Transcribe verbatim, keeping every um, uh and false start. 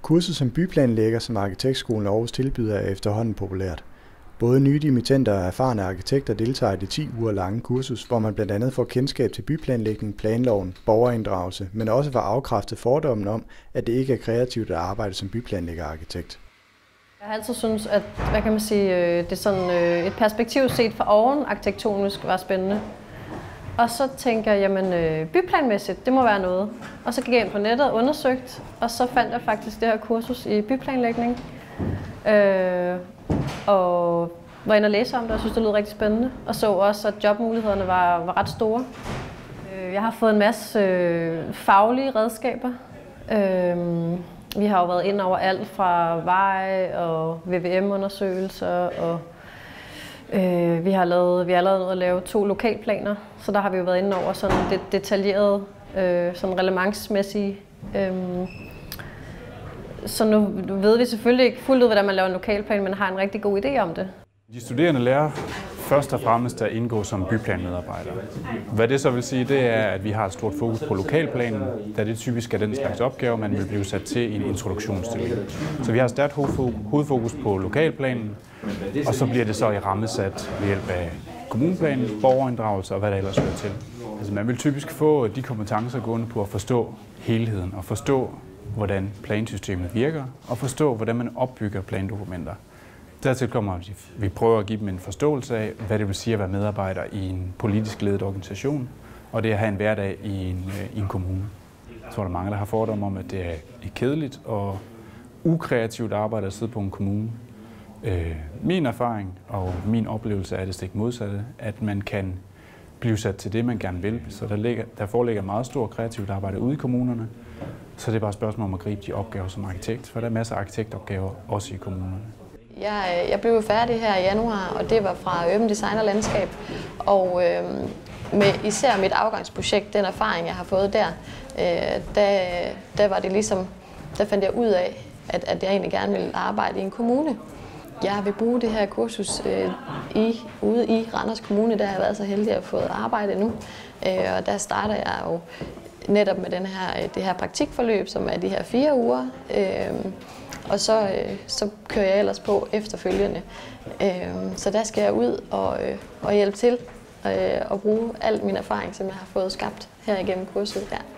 Kurset som byplanlægger, som Arkitektskolen Aarhus tilbyder, er efterhånden populært. Både nye dimittenter og erfarne arkitekter deltager i det ti uger lange kursus, hvor man blandt andet får kendskab til byplanlægning, planloven, borgerinddragelse, men også får afkræftet fordommen om, at det ikke er kreativt at arbejde som byplanlægger og arkitekt. Jeg har altid syntes, at hvad kan man sige, det er sådan et perspektiv set fra oven arkitektonisk var spændende. Og så tænker jeg, jamen byplanmæssigt, det må være noget. Og så gik jeg ind på nettet og undersøgte, og så fandt jeg faktisk det her kursus i byplanlægning. Øh, og var inde og læse om det, og synes, det lød rigtig spændende. Og så også, at jobmulighederne var, var ret store. Jeg har fået en masse øh, faglige redskaber. Øh, vi har jo været ind over alt fra vej og V V M-undersøgelser, og øh, vi har lavet, vi har lavet at lave to lokalplaner, så der har vi jo været inde over sådan det detaljerede, øh, sådan relevantsmæssige. Øh, så nu ved vi selvfølgelig ikke fuldt ud, hvordan man laver en lokalplan, men har en rigtig god idé om det. De studerende lærer først og fremmest at indgå som byplanmedarbejder. Hvad det så vil sige, det er, at vi har et stort fokus på lokalplanen, da det typisk er den slags opgave, man vil blive sat til i en introduktionsstilling. Så vi har stærkt hovedfokus på lokalplanen, og så bliver det så i rammesat ved hjælp af kommuneplanen, borgerinddragelse og hvad der ellers hører til. Altså man vil typisk få de kompetencer gående på at forstå helheden og forstå, hvordan plansystemet virker, og forstå, hvordan man opbygger plandokumenter. Dertil kommer, at vi prøver at give dem en forståelse af, hvad det vil sige at være medarbejder i en politisk ledet organisation, og det at have en hverdag i en, i en kommune. Jeg tror, der er mange, der har fordomme om, at det er kedeligt og ukreativt arbejde at sidde på en kommune. Min erfaring og min oplevelse er det stik modsatte, at man kan blive sat til det, man gerne vil. Så der, ligger, der foreligger meget stort kreativt arbejde ude i kommunerne, så det er bare et spørgsmål om at gribe de opgaver som arkitekt, for der er masser af arkitektopgaver også i kommunerne. Jeg, jeg blev færdig her i januar, og det var fra Urban Design og Landskab. Og øh, med især mit afgangsprojekt, den erfaring, jeg har fået der, øh, der, der var det ligesom, der fandt jeg ud af, at, at jeg egentlig gerne ville arbejde i en kommune. Jeg vil bruge det her kursus øh, i, ude i Randers Kommune, der har jeg været så heldig at få arbejde nu. Øh, og der starter jeg jo netop med den her, det her praktikforløb, som er de her fire uger. Øh, Og så, øh, så kører jeg ellers på efterfølgende. Øh, så der skal jeg ud og, øh, og hjælpe til øh, og bruge al min erfaring, som jeg har fået skabt her igennem kurset der.